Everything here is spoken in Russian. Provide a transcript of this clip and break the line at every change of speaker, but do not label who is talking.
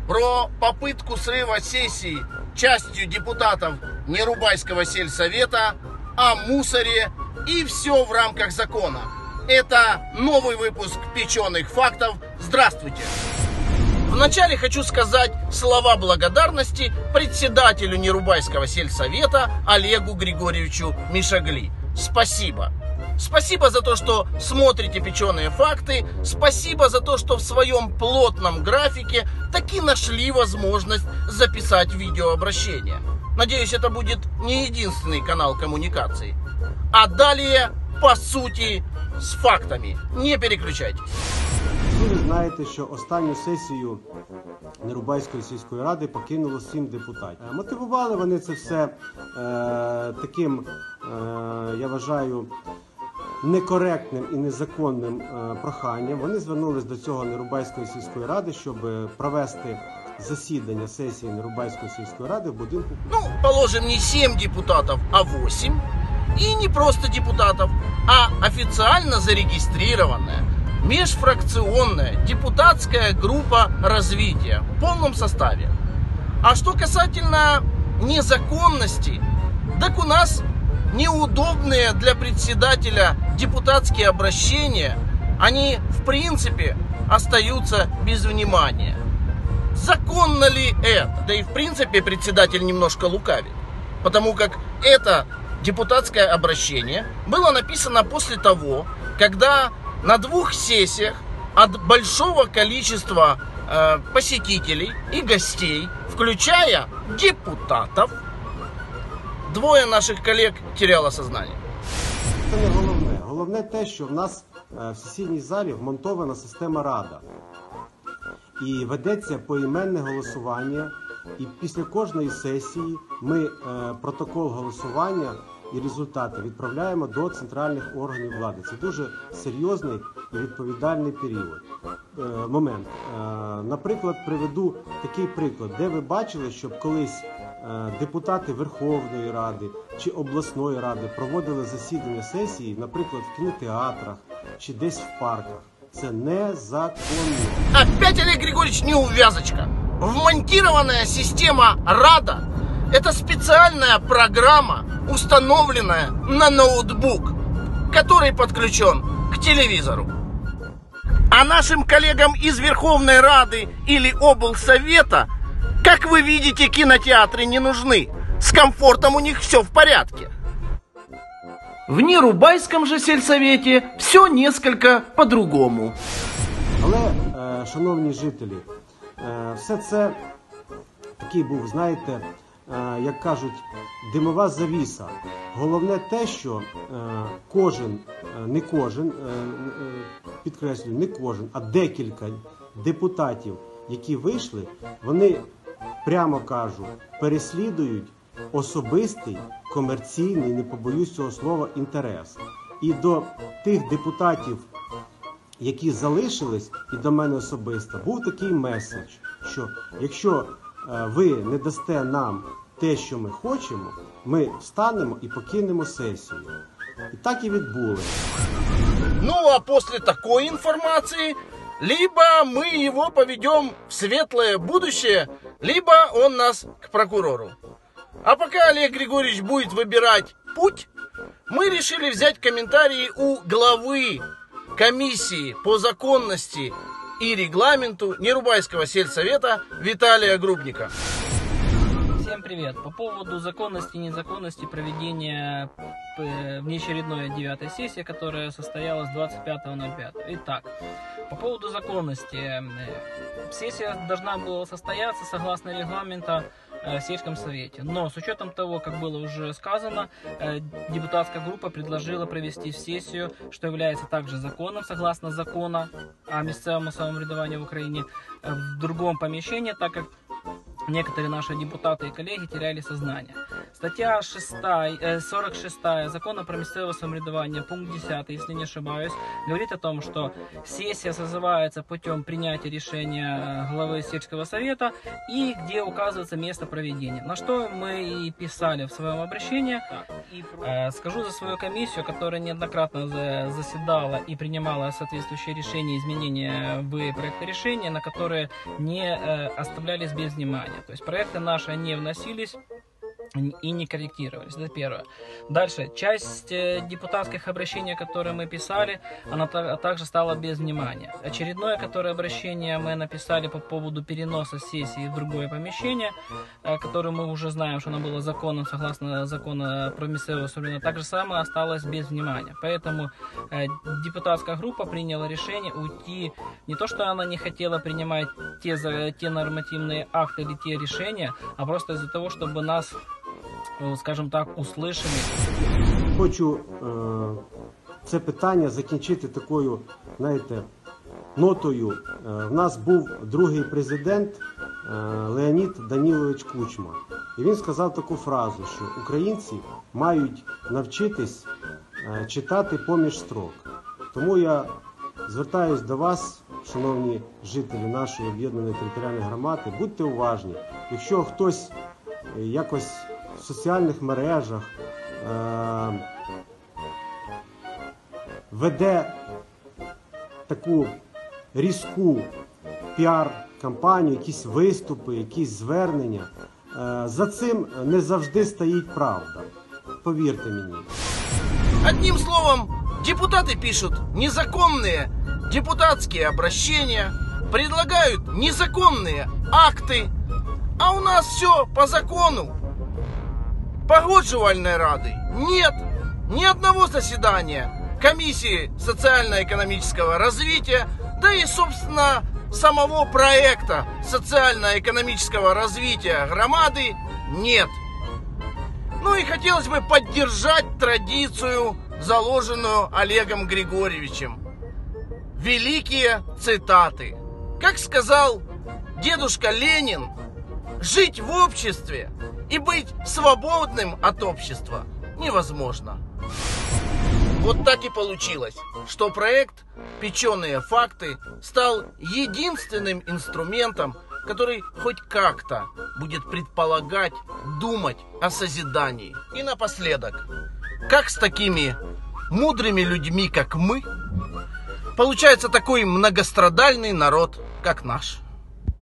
про попытку срыва сессии частью депутатов Нерубайского сельсовета, о мусоре и все в рамках закона. Это новый выпуск «Печеных фактов». Здравствуйте! Вначале хочу сказать слова благодарности председателю Нерубайского сельсовета Олегу Григорьевичу Мишагли. Спасибо! Спасибо за то, что смотрите «Печеные факты». Спасибо за то, что в своем плотном графике таки нашли возможность записать видеообращение. Надеюсь, это будет не единственный канал коммуникации. А далее, по сути, с фактами. Не переключайтесь.
Ви знаєте, що останню сесію Нерубайської сільської ради покинуло 7 депутатів. Мотивували вони це все таким, я вважаю, некоректним і незаконним проханням. Вони звернулись до цього Нерубайської сільської ради, щоб провести засідання сесії Нерубайської сільської ради в будинку.
Ну, положим, не 7 депутатов, а 8. И не просто депутатов, а официально зарегистрированная межфракционная депутатская группа развития в полном составе. А что касательно незаконности, так у нас неудобные для председателя депутатские обращения, они в принципе остаются без внимания. Законно ли это? Да и в принципе председатель немножко лукавит, потому как это депутатское обращение было написано после того, когда на 2 сессиях от большого количества посетителей и гостей, включая депутатов, 2 наших коллег теряло сознание.
Це не головне. Головне те, що в нас в сесійній залі вмонтована система Рада. І ведеться поіменне голосування. І після кожної сесії ми протокол голосування і результати відправляємо до центральних органів влади. Це дуже серйозний і відповідальний момент. Наприклад, приведу такий приклад, де ви бачили, щоб колись депутати Верховної Ради чи обласної ради проводили засідання сесії, наприклад, в кінотеатрах чи десь в парках. Це незаконно.
Опять, Олег Григорьевич, неувязочка. Вмонтированная система Рада – это специальная программа, установленная на ноутбук, который подключен к телевизору. А нашим коллегам из Верховной Рады или облсовета, как вы видите, кинотеатры не нужны. С комфортом у них все в порядке. В Нерубайском же сельсовете все несколько по-другому.
Але, шановні жителі, все це такий був, знаєте, як кажуть, димова завіса. Головне те, що підкреслюю, не кожен, а декілька депутатів, які вийшли, вони, прямо кажу, переслідують особистий, комерційний, не побоюсь цього слова, інтерес. І до тих депутатів, які залишились, і до мене особисто, був такий меседж, що якщо ви не дасте нам те, що ми хочемо, ми встанемо і покинемо сесію. І так і відбулося.
Ну, а после такой информации, либо мы его поведем в светлое будущее, либо он нас к прокурору. А пока Олег Григорьевич будет выбирать путь, мы решили взять комментарии у главы комиссии по законности и регламенту Нерубайского сельсовета Виталия Грубника.
Всем привет! По поводу законности и незаконности проведения внеочередной 9-й сессии, которая состоялась 25.05. Итак, по поводу законности. Сессия должна была состояться согласно регламента в сельском совете. Но с учетом того, как было уже сказано, депутатская группа предложила провести сессию, что является также законом, согласно закону о местном самоврядувании в Украине, в другом помещении, так как некоторые наши депутаты и коллеги теряли сознание. С Статья 46 Закона про местное самоврядование, пункт 10, если не ошибаюсь, говорит о том, что сессия созывается путем принятия решения главы сельского совета и где указывается место проведения. На что мы и писали в своем обращении. Скажу за свою комиссию, которая неоднократно заседала и принимала соответствующие решения, изменения в проекте решения, на которые не оставлялись без внимания. То есть проекты наши не вносились и не корректировались. Это первое. Дальше. Часть депутатских обращений, которые мы писали, она также стала без внимания. Очередное, которое обращение мы написали по поводу переноса сессии в другое помещение, которое мы уже знаем, что оно было законом, согласно закону про местное самоврядование, так же самое осталось без внимания. Поэтому депутатская группа приняла решение уйти. Не то, что она не хотела принимать те нормативные акты или те решения, а просто из-за того, чтобы нас, скажімо так, услышали.
Хочу це питання закінчити такою, знаєте, нотою. В нас був другий президент Леонід Данілович Кучма. І він сказав таку фразу, що українці мають навчитись читати поміж строк. Тому я звертаюсь до вас, шановні жителі нашої об'єднаної територіальної громади, будьте уважні. Якщо хтось якось в соціальних мережах веде таку різку піар-кампанію, якісь виступи, якісь звернення, за цим не завжди стоїть правда. Поверьте мне.
Одним словом, депутаты пишут незаконные депутатские обращения, предлагают незаконные акты, а у нас все по закону. Погоджувальной рады нет, ни одного заседания комиссии социально-экономического развития, да и, собственно, самого проекта социально-экономического развития громады нет. Ну и хотелось бы поддержать традицию, заложенную Олегом Григорьевичем. Великие цитаты. Как сказал дедушка Ленин, жить в обществе и быть свободным от общества невозможно. Вот так и получилось, что проект «Печеные факты» стал единственным инструментом, который хоть как-то будет предполагать, думать о созидании. И напоследок, как с такими мудрыми людьми, как мы, получается такой многострадальный народ, как наш.